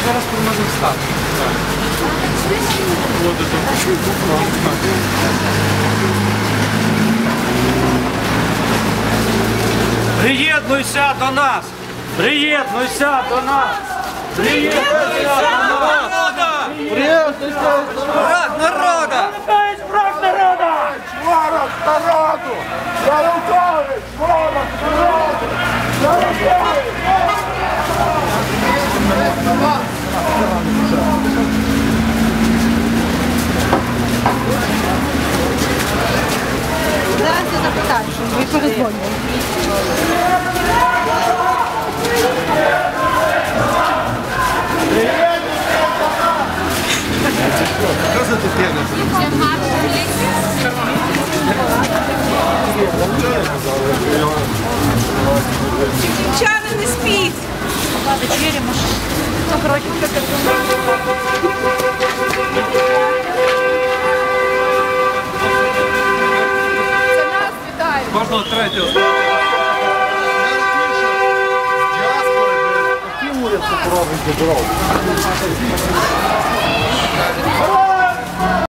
зараз можемо стати. Приєднуйся до нас! Приєднуйся до нас! Приєднуйся до нас! Приєднуйся! Враг народа! Враг народа! Ворог народу! Янукович! Ворог народу! Янукович! Зараз я запитаю, ви перезвонили. Що за таке? Дівчата, не спіть! Вечеря, може. Ну, коротше, це нас вітають. Кожного третього. Які уряд поробить здоров'я?